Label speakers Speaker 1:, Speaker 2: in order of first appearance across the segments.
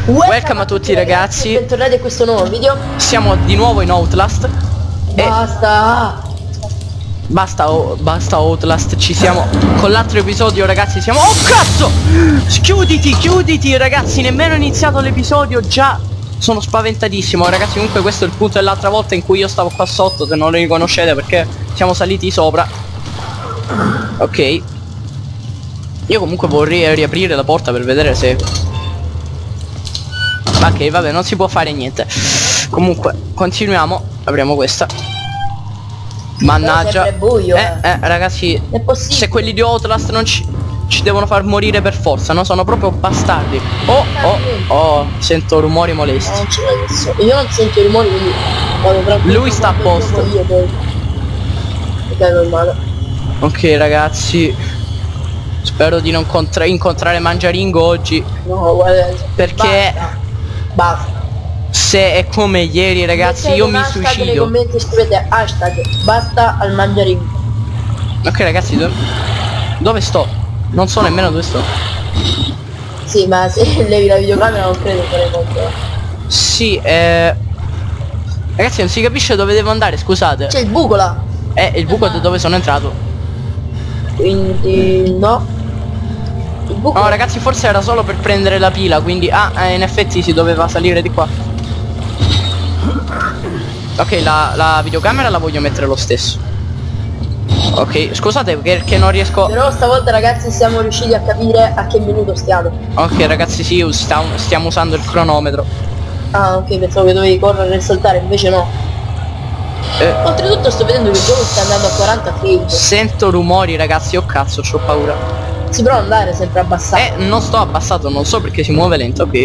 Speaker 1: Welcome a tutti ragazzi.
Speaker 2: Bentornati a questo nuovo video.
Speaker 1: Siamo di nuovo in Outlast.
Speaker 2: Basta.
Speaker 1: Basta Outlast, ci siamo con l'altro episodio ragazzi, siamo... Oh cazzo! Chiuditi ragazzi, nemmeno è iniziato l'episodio, già sono spaventatissimo ragazzi. Comunque questo è il punto dell'altra volta in cui io stavo qua sotto, se non lo riconoscete, perché siamo saliti sopra. Ok. Io comunque vorrei riaprire la porta per vedere se... Ok, vabbè, non si può fare niente. Comunque, continuiamo. Apriamo questa. Mannaggia.
Speaker 2: È buio,
Speaker 1: ragazzi,
Speaker 2: è possibile.
Speaker 1: Se quelli di Outlast non ci devono far morire per forza, no? Sono proprio bastardi. Oh, sento rumori molesti.
Speaker 2: Non ce l'ho messo. Io non sento i rumori, quindi vado tranquillo.
Speaker 1: Lui sta a posto.
Speaker 2: Io poi. Ok, normale.
Speaker 1: Ok ragazzi, spero di non incontrare Mangiaringo oggi.
Speaker 2: No, guarda.
Speaker 1: Perché
Speaker 2: Basta.
Speaker 1: se è come ieri ragazzi, io mi
Speaker 2: nei
Speaker 1: suicido.
Speaker 2: commenti scrivete hashtag basta al Mangiaringo.
Speaker 1: Ok ragazzi, dove sto? Non so nemmeno dove sto.
Speaker 2: Sì, ma se levi la videocamera non credo farei molto.
Speaker 1: Sì, ragazzi non si capisce dove devo andare, scusate.
Speaker 2: C'è il buco là.
Speaker 1: Il buco da dove sono entrato.
Speaker 2: Quindi no. Il buco.
Speaker 1: No ragazzi, forse era solo per prendere la pila, quindi... in effetti si doveva salire di qua. Ok, la videocamera la voglio mettere lo stesso. Ok, scusate perché non riesco...
Speaker 2: Però stavolta ragazzi siamo riusciti a capire a che minuto stiamo.
Speaker 1: Ok ragazzi, sì, stiamo usando il cronometro.
Speaker 2: Ah ok, pensavo che dovevi correre e saltare, invece no. Oltretutto sto vedendo che il gioco sta andando a 40 frames.
Speaker 1: Sento rumori ragazzi, oh cazzo, c'ho paura.
Speaker 2: Si può andare sempre abbassato.
Speaker 1: Non sto abbassato, non so perché si muove lento, ok.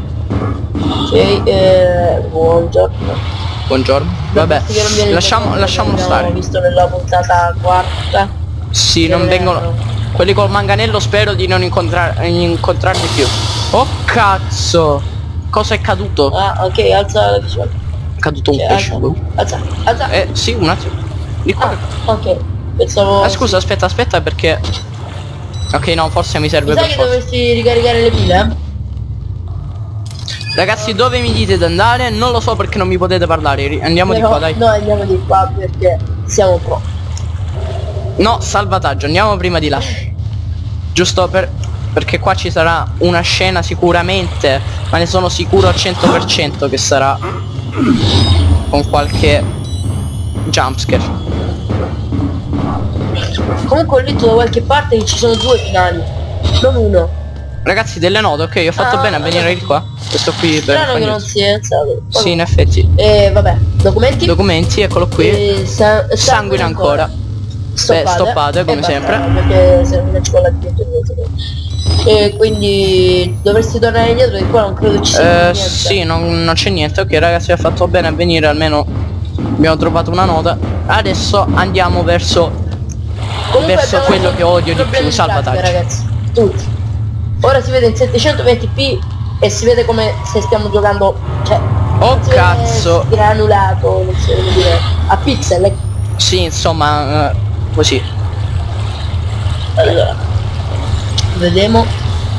Speaker 2: Ok, buongiorno.
Speaker 1: Buongiorno. Vabbè, lasciamolo stare.
Speaker 2: L'ho visto nella puntata quarta.
Speaker 1: Sì, non vengono... Quelli col manganello spero di non incontrarli più. Oh cazzo! Cosa è caduto?
Speaker 2: Ah ok, alza la visuale.
Speaker 1: È caduto un pesce.
Speaker 2: Alza.
Speaker 1: Sì, un attimo. Di qua.
Speaker 2: Ok, pensavo...
Speaker 1: Scusa, aspetta perché... Ok, no, forse mi serve
Speaker 2: Mi
Speaker 1: per
Speaker 2: sa che
Speaker 1: forza.
Speaker 2: dovresti ricaricare le pile,
Speaker 1: Ragazzi, dove mi dite di andare? Non lo so perché non mi potete parlare. Andiamo di qua, dai.
Speaker 2: No, andiamo di qua perché siamo pro.
Speaker 1: No, salvataggio, andiamo prima di là. Giusto perché qua ci sarà una scena sicuramente, ma ne sono sicuro al 100% che sarà con qualche jumpscare.
Speaker 2: Comunque ho letto da qualche parte che ci sono due finali, non uno.
Speaker 1: Ragazzi, delle note, ok, ho fatto bene a venire di qua. Questo qui per
Speaker 2: strano che non si è alzato.
Speaker 1: Sì, in effetti.
Speaker 2: Vabbè, documenti,
Speaker 1: eccolo qui. Sanguine ancora. Stoppate come sempre.
Speaker 2: Perché se non ci vuole e quindi dovresti tornare indietro, di qua non credo ci sia niente.
Speaker 1: Sì, non c'è niente. Ok ragazzi, ho fatto bene a venire, almeno abbiamo trovato una nota. Adesso andiamo verso quello che odio di più, salvataggio.
Speaker 2: Ragazzi, tutti. Ora si vede in 720p e si vede come se stiamo giocando, cioè,
Speaker 1: oh cazzo,
Speaker 2: granulato, non so come dire, a pixel.
Speaker 1: Sì, insomma, così.
Speaker 2: Allora, vediamo.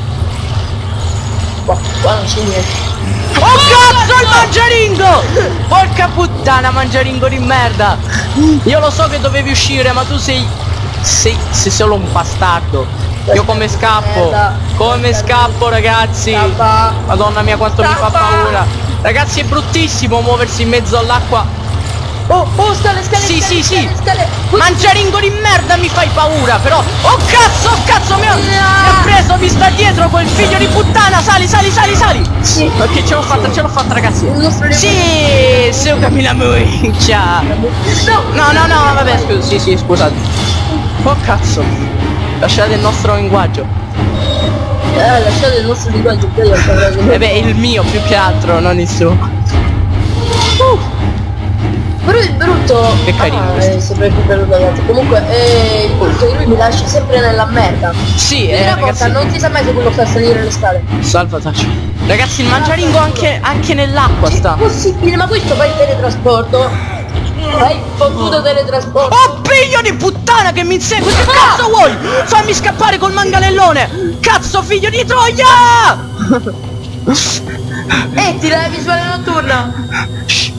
Speaker 2: Qua non c'è niente.
Speaker 1: Oh cazzo, il Mangiaringo! Porca puttana, Mangiaringo di merda! Io lo so che dovevi uscire, ma tu sei solo un bastardo. Io come scappo? Come scappo ragazzi? Madonna mia quanto mi fa paura. Ragazzi, è bruttissimo muoversi in mezzo all'acqua.
Speaker 2: Oh, scale.
Speaker 1: Sì. Mangiaringo di merda, mi fai paura però. Oh cazzo, mi ha preso, mi sta dietro quel figlio di puttana. Sali.
Speaker 2: Sì.
Speaker 1: Ok, ce l'ho fatta ragazzi. Sì, se cammina muy. Ciao. No, vabbè, sì, scusate. Oh cazzo. Lasciate il nostro linguaggio.
Speaker 2: Lasciate il nostro linguaggio.
Speaker 1: Il mio più che altro, non il suo.
Speaker 2: Però il brutto...
Speaker 1: Che carino questo.
Speaker 2: È sempre più bello dall'altro. Comunque il brutto che lui mi lascia sempre nella merda.
Speaker 1: Sì,
Speaker 2: ragazzi, non si sa mai se quello sta a salire le scale.
Speaker 1: Salvataggio. Ragazzi, il Mangiaringo anche nell'acqua sta.
Speaker 2: È possibile, ma questo fa il teletrasporto. Hai potuto teletrasporto.
Speaker 1: Oh figlio di puttana che mi insegue. Che cazzo vuoi? Fammi scappare col manganellone. Cazzo figlio di troia.
Speaker 2: Metti la visuale notturna.
Speaker 1: Shh,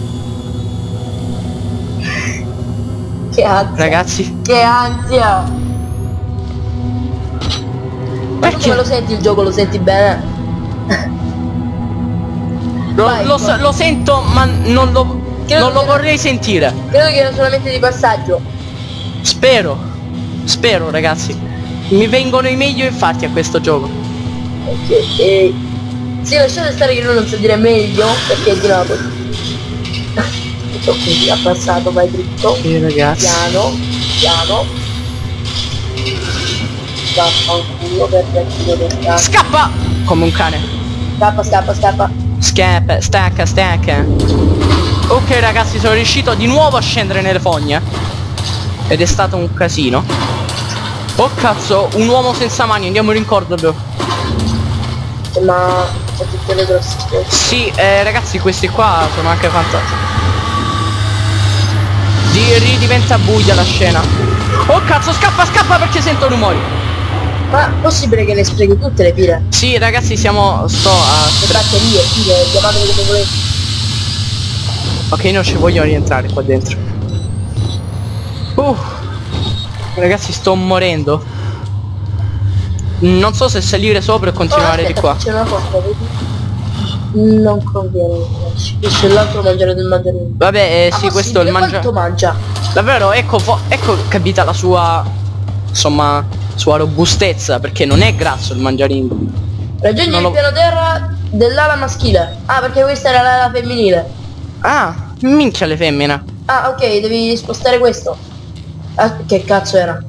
Speaker 2: Che ansia.
Speaker 1: ragazzi,
Speaker 2: Che ansia. Ma tu
Speaker 1: perché?
Speaker 2: come lo senti il gioco? Lo senti bene? Vai,
Speaker 1: Lo sento, ma non lo
Speaker 2: Credo che-
Speaker 1: vorrei sentire.
Speaker 2: Credo che era solamente di passaggio.
Speaker 1: Spero, ragazzi. Mi vengono i meglio infatti a questo gioco.
Speaker 2: Ok. Sì, lasciate stare che lui non sa dire meglio perché è di Napoli. Ok, ha passato, vai dritto.
Speaker 1: Ok, ragazzi.
Speaker 2: Piano. Vaffanculo per il del cazzo.
Speaker 1: Scappa! Come un cane.
Speaker 2: Scappa.
Speaker 1: Scappa, stacca. Ok ragazzi, sono riuscito di nuovo a scendere nelle fogne. Ed è stato un casino. Oh cazzo, un uomo senza mani, andiamo in rincorderlo.
Speaker 2: Ma ho tutte le grosse cose.
Speaker 1: Sì, ragazzi, questi qua sono anche fantastici. Ridiventa buia la scena. Oh cazzo, scappa perché sento rumori.
Speaker 2: Ma possibile che le sprechi tutte le pile?
Speaker 1: Sì ragazzi, sto a...
Speaker 2: Le batterie, pile, chiamatele come volete.
Speaker 1: Ok, non ci voglio rientrare qua dentro. Ragazzi, sto morendo. Non so se salire sopra e continuare di qua.
Speaker 2: C'è una cosa, vedi? Non conviene. C'è l'altro mangiare del mandarino.
Speaker 1: Vabbè, sì, questo è il
Speaker 2: Quanto mangia?
Speaker 1: Davvero, ecco capita la sua... Insomma, sua robustezza, perché non è grasso il mangiarino.
Speaker 2: Raggiungi
Speaker 1: Non
Speaker 2: il
Speaker 1: lo-
Speaker 2: piano terra dell'ala maschile. Ah, perché questa era l'ala femminile.
Speaker 1: Ah, minchia le femmine.
Speaker 2: Ah, ok, devi spostare questo. Ah, che cazzo era?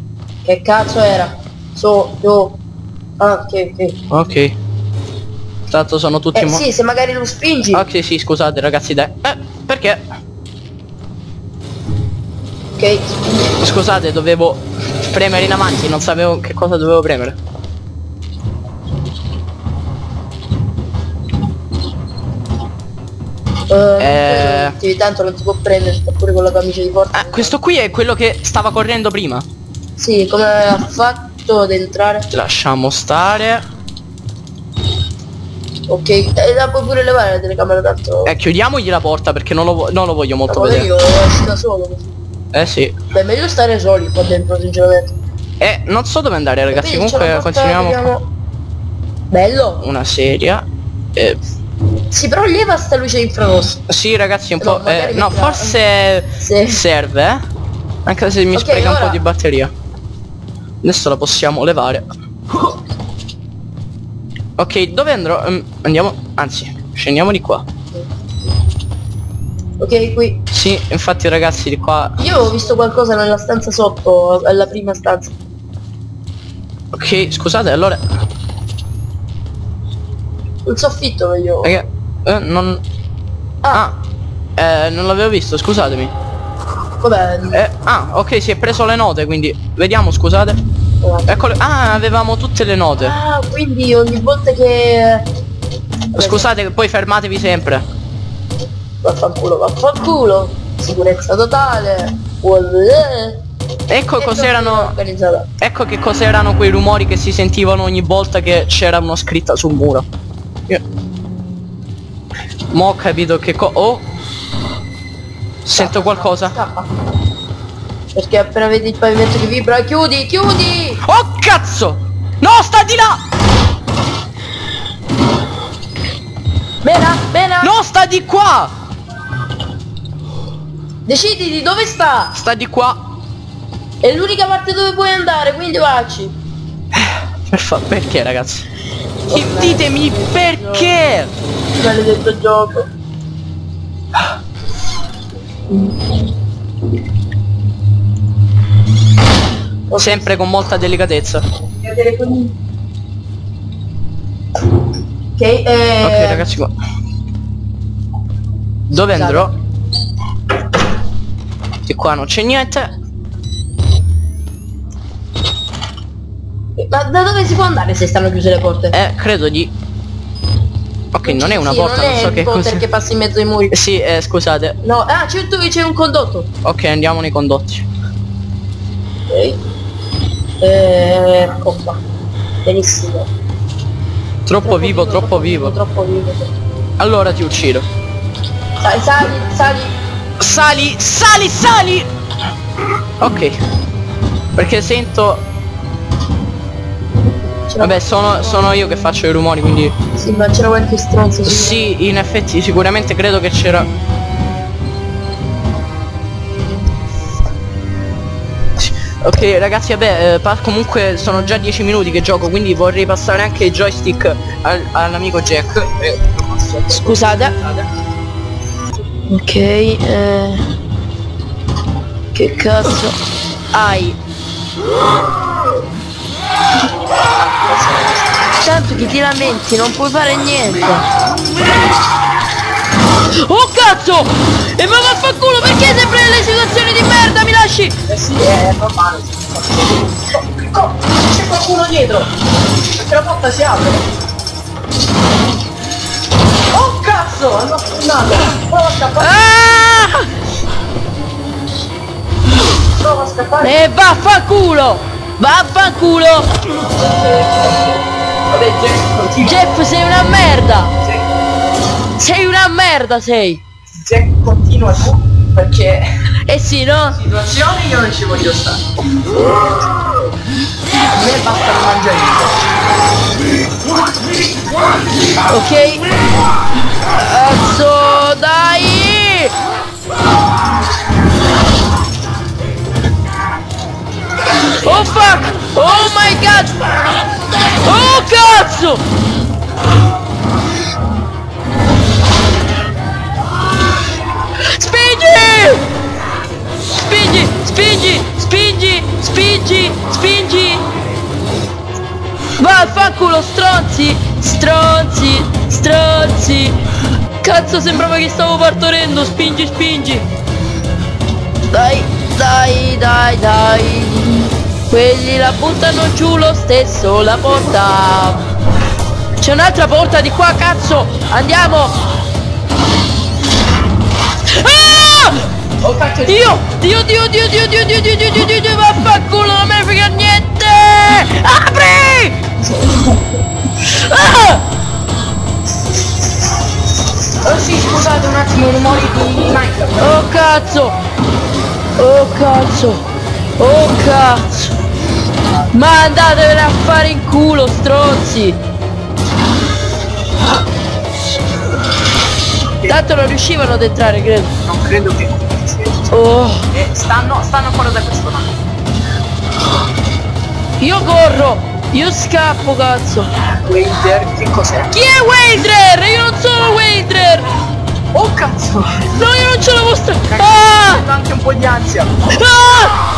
Speaker 2: Giù. Ah, ok.
Speaker 1: Ok. Tanto sono tutti
Speaker 2: Sì, se magari lo spingi.
Speaker 1: Ok, sì, scusate ragazzi, dai. Perché?
Speaker 2: Ok, spingi.
Speaker 1: Scusate, dovevo premere in avanti, non sapevo che cosa dovevo premere.
Speaker 2: Tanto non ti può prendere, sta pure con la camicia di forza.
Speaker 1: Ah, questo qui è quello che stava correndo prima.
Speaker 2: Sì, come ha fatto ad entrare?
Speaker 1: Lasciamo stare.
Speaker 2: Ok, la puoi pure levare la telecamera tanto.
Speaker 1: Chiudiamogli la porta perché non lo voglio molto
Speaker 2: Ma
Speaker 1: vedere.
Speaker 2: io esco da solo così.
Speaker 1: Sì.
Speaker 2: Beh, meglio stare soli qua dentro sinceramente.
Speaker 1: Non so dove andare ragazzi,
Speaker 2: Vedi, c'è
Speaker 1: comunque
Speaker 2: una porta,
Speaker 1: continuiamo.
Speaker 2: vediamo. Bello.
Speaker 1: Una sedia.
Speaker 2: Sì, però leva sta luce infrarossa.
Speaker 1: Sì ragazzi, un
Speaker 2: No,
Speaker 1: po'...
Speaker 2: magari
Speaker 1: no,
Speaker 2: metterà-
Speaker 1: forse
Speaker 2: Sì.
Speaker 1: serve, anche se mi
Speaker 2: Ok,
Speaker 1: spreca un
Speaker 2: ora-
Speaker 1: po' di batteria. Adesso la possiamo levare. Ok, dove andrò? Andiamo, anzi, scendiamo di qua.
Speaker 2: Ok, qui.
Speaker 1: Sì, infatti ragazzi, di qua.
Speaker 2: Io ho visto qualcosa nella stanza sotto, alla prima stanza.
Speaker 1: Ok, scusate, allora.
Speaker 2: Il soffitto vedo.
Speaker 1: Non...
Speaker 2: Ah,
Speaker 1: non l'avevo visto, scusatemi.
Speaker 2: vabbè.
Speaker 1: Ok, si è preso le note, quindi vediamo, scusate. Eccole. Ah, avevamo tutte le note.
Speaker 2: Ah, quindi ogni volta che...
Speaker 1: Scusate, poi fermatevi sempre.
Speaker 2: Vaffanculo. Sicurezza totale.
Speaker 1: Ecco
Speaker 2: E
Speaker 1: cos'erano.
Speaker 2: organizzata.
Speaker 1: Ecco che cos'erano quei rumori che si sentivano ogni volta che c'era una scritta sul muro. Mo' ho capito che sento qualcosa.
Speaker 2: Scappa. Perché appena vedi il pavimento che vibra, chiudi.
Speaker 1: Oh cazzo! No, sta di là!
Speaker 2: Bena.
Speaker 1: No, sta di qua!
Speaker 2: Deciditi dove sta.
Speaker 1: Sta di qua.
Speaker 2: È l'unica parte dove puoi andare, quindi vacci.
Speaker 1: Perché ragazzi? Ditemi perché!
Speaker 2: Maledetto gioco.
Speaker 1: Sempre con molta delicatezza.
Speaker 2: Ok,
Speaker 1: Ok ragazzi qua. Dove
Speaker 2: Scusate.
Speaker 1: andrò? Di qua non c'è niente.
Speaker 2: Ma da dove si può andare se stanno chiuse le porte?
Speaker 1: Credo di... Ok, non è una porta, non so che cosa.
Speaker 2: che passa in mezzo ai muri.
Speaker 1: Sì, scusate.
Speaker 2: No, c'è un condotto.
Speaker 1: Ok, andiamo nei condotti.
Speaker 2: Ok. Ecco qua. Benissimo.
Speaker 1: Troppo vivo.
Speaker 2: Troppo vivo.
Speaker 1: Allora ti uccido. Sali. Ok. Perché sento... Vabbè, sono io che faccio i rumori, quindi...
Speaker 2: Sì, ma c'era qualche stronzo.
Speaker 1: Sì, in effetti sicuramente credo che c'era... Ok ragazzi, vabbè, comunque sono già 10 minuti che gioco, quindi vorrei passare anche il joystick all'amico Jack.
Speaker 2: Scusate. Ok, che cazzo hai? Tanto che ti lamenti, non puoi fare niente.
Speaker 1: Oh cazzo! E ma vaffanculo, perché sempre nelle situazioni di merda mi lasci?
Speaker 2: Sì, è normale. C'è qualcuno dietro. Perché la porta si apre. Oh cazzo! Hanno sfondato. Prova a scappare. Prova a scappare.
Speaker 1: E vaffanculo! Vaffanculo!
Speaker 2: Vabbè,
Speaker 1: Jeff, sei una merda! Sei una merda, sei!
Speaker 2: Jack continua tu, perché
Speaker 1: Eh sì, no?
Speaker 2: situazioni io non ci voglio stare. A me basta non mangiare.
Speaker 1: Ok? Cazzo, dai! Oh fuck! Oh my god! Oh cazzo! Spingi! Vaffanculo, stronzi! Cazzo, sembrava che stavo partorendo, spingi! Dai! Quelli la buttano giù lo stesso, la porta. C'è un'altra porta di qua, cazzo! Andiamo! Ah!
Speaker 2: Oh cacchio!
Speaker 1: Dio, vaffanculo, non me ne frega niente! Apri! Ah!
Speaker 2: Oh sì, scusate un attimo, i rumori di Minecraft.
Speaker 1: Oh cazzo! Ma andatevene a fare in culo, stronzi! Tanto non riuscivano ad entrare, credo.
Speaker 2: Non credo che
Speaker 1: Oh!
Speaker 2: stanno fuori da questo lato.
Speaker 1: Io corro! Io scappo, cazzo!
Speaker 2: Wader, che cos'è?
Speaker 1: Chi è Wader? Io non sono Wader!
Speaker 2: Oh cazzo!
Speaker 1: No, io non ce la mostra! Ah!
Speaker 2: Ho anche un po' di ansia.
Speaker 1: Ah!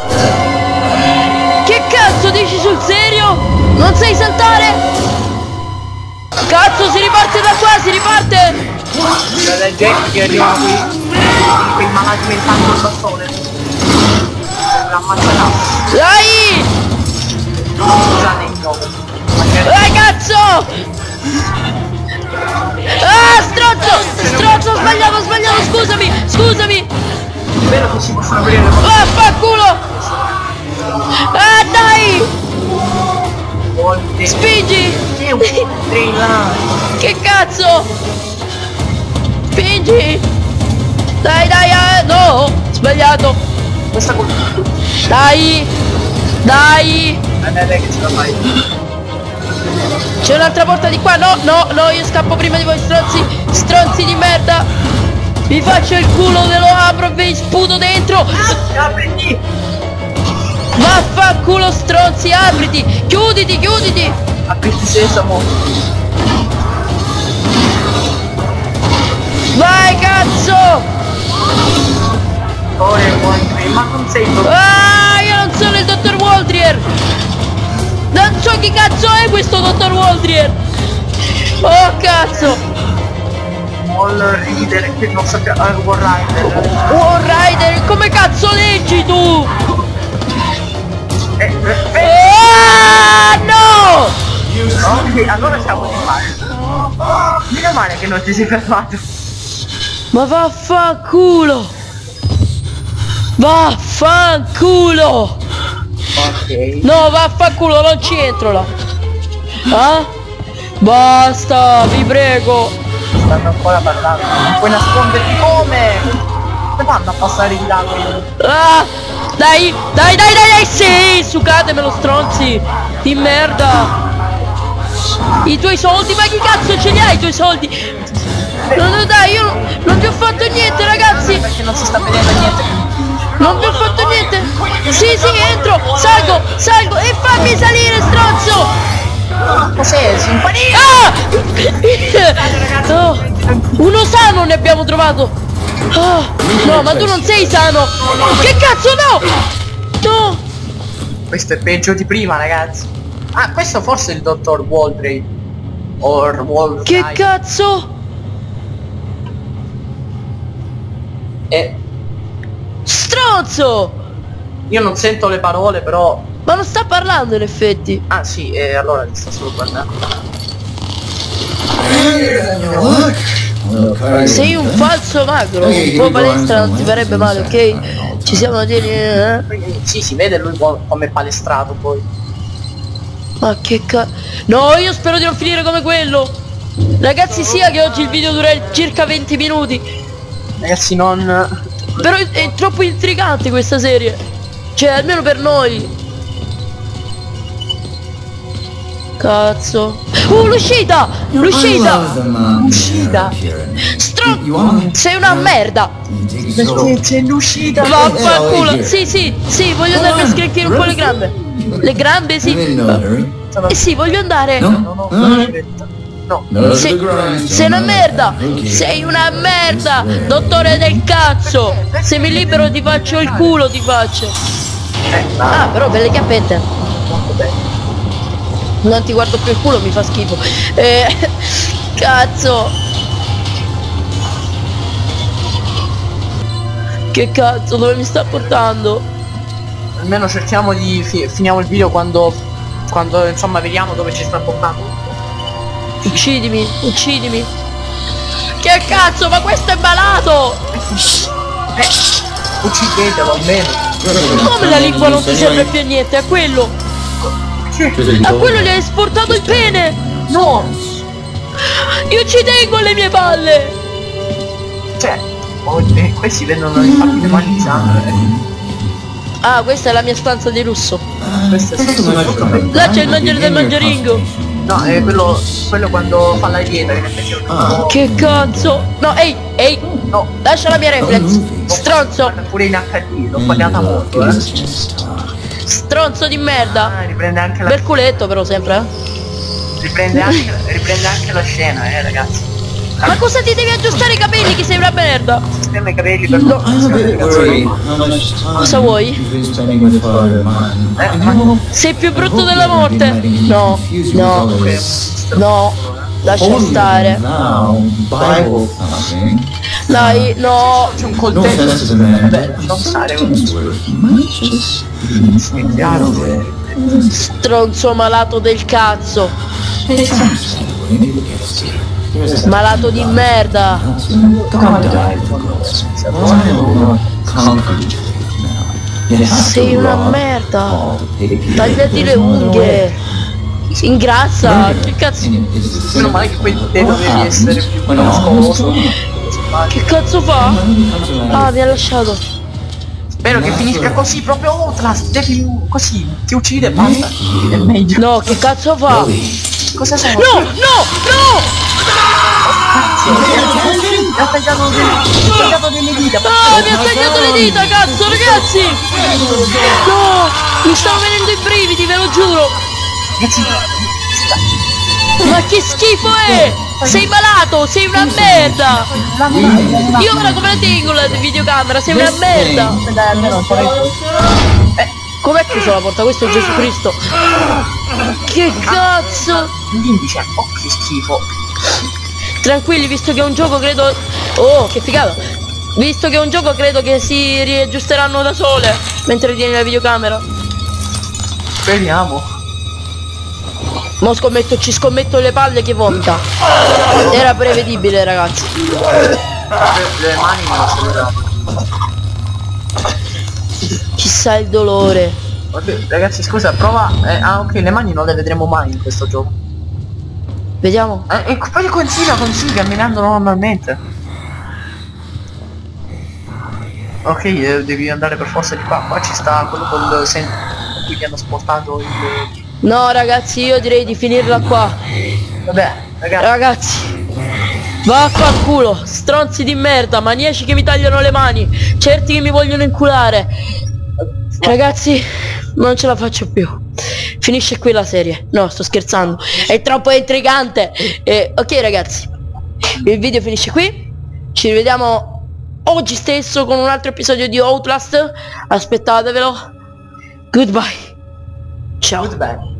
Speaker 1: Che cazzo dici sul serio? Non sai saltare? Cazzo, si riparte da qua, si riparte!
Speaker 2: Guarda il Jack che arriva qui. Quei malati mentali col bastone. L'ammazzata.
Speaker 1: Dai!
Speaker 2: Scusate il nome.
Speaker 1: Cazzo! Ah, stronzo, ho sbagliato, scusami!
Speaker 2: È vero che si possono aprire le porte.
Speaker 1: Vaffanculo! Ah, dai!
Speaker 2: Volte.
Speaker 1: Spingi! Che cazzo? Spingi! Dai, no! Sbagliato!
Speaker 2: Questa cosa.
Speaker 1: Dai!
Speaker 2: Dai che ce la fai.
Speaker 1: C'è un'altra porta di qua, no, io scappo prima di voi, stronzi di merda! Vi faccio il culo, ve lo apro e vi sputo dentro!
Speaker 2: Apriti!
Speaker 1: Vaffanculo, stronzi, apriti! Chiuditi!
Speaker 2: Apriti sesamo!
Speaker 1: Vai, cazzo!
Speaker 2: Ora vuoi, ma non sei proprio.
Speaker 1: Ah, io non sono il dottor Waldrier! Non so chi cazzo è questo dottor Waldrier! Oh, cazzo!
Speaker 2: Wall Rider che non so che. Wall Rider.
Speaker 1: Wall Rider, come cazzo leggi tu? Ah, no!
Speaker 2: Ok, allora siamo di male. Meno male che non ti sei fermato.
Speaker 1: Ma vaffanculo! Vaffanculo!
Speaker 2: Ok.
Speaker 1: No, vaffanculo, non ci entro là! Ah? Basta, vi prego! Stanno ancora parlando. Non puoi nasconderti come? Come fanno a passare di lato?
Speaker 3: Ah! Dai! Sì! Sucatemelo, stronzi! Di merda! I tuoi soldi? Ma chi cazzo ce li hai i tuoi soldi? No, dai, io non vi ho fatto niente, ragazzi!
Speaker 1: Perché non si sta vedendo niente.
Speaker 3: Non vi ho fatto niente! Sì, entro! Salgo! E fammi salire, stronzo!
Speaker 1: Cos'è? Simpatia!
Speaker 3: Ah! No, uno sano ne abbiamo trovato! Ah, no, ma tu non sei sano! Che cazzo, no! No!
Speaker 1: Questo è peggio di prima, ragazzi. Ah, questo forse è il dottor Waldray.
Speaker 3: Che cazzo? Stronzo!
Speaker 1: Io non sento le parole, però...
Speaker 3: Ma non sta parlando in effetti.
Speaker 1: Ah sì, allora ti sta solo guardando.
Speaker 3: Sei un falso magro, un po' palestra non ti farebbe male, ok? Ci siamo a dire,
Speaker 1: Sì, si vede lui come palestrato poi.
Speaker 3: Ma che cazzo. No, io spero di non finire come quello. Ragazzi, sia che oggi il video dura circa 20 minuti.
Speaker 1: Ragazzi, non...
Speaker 3: Però è troppo intrigante questa serie. Cioè, almeno per noi. Cazzo. L'uscita! L'uscita! Sei una merda!
Speaker 1: Perché c'è l'uscita?
Speaker 3: Vaffanculo! Sì, voglio andare a scricchiare un po' le gambe. Le gambe, sì. Sì, voglio andare.
Speaker 1: No.
Speaker 3: Sei una merda! Sei una merda! Dottore del cazzo! Se mi libero ti faccio il culo, ti faccio! Ah, però belle chiappette! Non ti guardo più il culo, mi fa schifo! Cazzo! Che cazzo, dove mi sta portando?
Speaker 1: Almeno cerchiamo di... finiamo il video quando insomma vediamo dove ci sta portando.
Speaker 3: Uccidimi! Che cazzo, ma questo è malato!
Speaker 1: Uccidetelo almeno.
Speaker 3: Come la lingua non ti serve più a niente? A quello! A quello gli hai esportato il pene!
Speaker 1: No!
Speaker 3: Io ci tengo alle mie palle!
Speaker 1: Cioè, questi vedono infatti le mani di sangue.
Speaker 3: Ah, questa è la mia stanza di lusso.
Speaker 1: Questo è
Speaker 3: Là c'è il mangiare del mangiaringo.
Speaker 1: No, è quello quando fa la dieta, che ne effetti è un...
Speaker 3: Che cazzo? No, ehi!
Speaker 1: No,
Speaker 3: Lascia la mia reflex! Stronzo!
Speaker 1: pure in HD, l'ho pagata molto,
Speaker 3: Stronzo di merda!
Speaker 1: riprende anche la...
Speaker 3: Bel culetto però sempre,
Speaker 1: riprende anche la scena, ragazzi.
Speaker 3: Ma cosa ti devi aggiustare i capelli che sei una merda?
Speaker 1: Sistema i capelli per
Speaker 3: Cosa vuoi? Sei più brutto della morte? No, lascia stare. Dai, no.
Speaker 1: C'è un coltello. Non stare
Speaker 3: Stronzo malato del cazzo. Malato di merda. Sei una merda. Tagliati le unghie. Ingrassa. Che cazzo?
Speaker 1: Meno male che quel te dovevi essere più nascosto.
Speaker 3: Che cazzo fa? Ah, mi ha lasciato.
Speaker 1: Spero che finisca così, proprio Outlast, devi così, ti uccide e basta. È meglio.
Speaker 3: No, che cazzo fa?
Speaker 1: Cosa sono?
Speaker 3: No!
Speaker 1: Mi ha tagliato delle dita.
Speaker 3: Ah, mi ha tagliato le dita, cazzo, ragazzi! No! Mi stanno venendo i brividi, ve lo giuro! Ma che schifo è! Sei malato, sei una merda! Io ora come la tengo la videocamera? Sei una merda! Com'è chiuso la porta? Questo è Gesù Cristo! Che cazzo!
Speaker 1: L'indice, oh che schifo!
Speaker 3: Tranquilli, visto che è un gioco credo... Oh, che figata! Visto che è un gioco credo che si riaggiusteranno da sole mentre tieni la videocamera.
Speaker 1: Speriamo.
Speaker 3: Mo ci scommetto le palle che vomita. Era prevedibile, ragazzi.
Speaker 1: Le mani me lo sono.
Speaker 3: Chissà il dolore.
Speaker 1: Vabbè, ragazzi, scusa, prova... ah ok, le mani non le vedremo mai in questo gioco.
Speaker 3: Vediamo.
Speaker 1: E poi consiglia camminando normalmente. Ok, devi andare per forza di qua. Qua ci sta quello col sen qui che hanno spostato il...
Speaker 3: No ragazzi, io direi di finirla qua.
Speaker 1: Vabbè,
Speaker 3: Ragazzi, vaffanculo, stronzi di merda, maniaci che mi tagliano le mani, certi che mi vogliono inculare. Ragazzi, non ce la faccio più. Finisce qui la serie. No, sto scherzando. È troppo intrigante. Ok ragazzi, il video finisce qui. Ci rivediamo oggi stesso con un altro episodio di Outlast. Aspettatevelo. Goodbye. Ciao.
Speaker 1: Goodbye.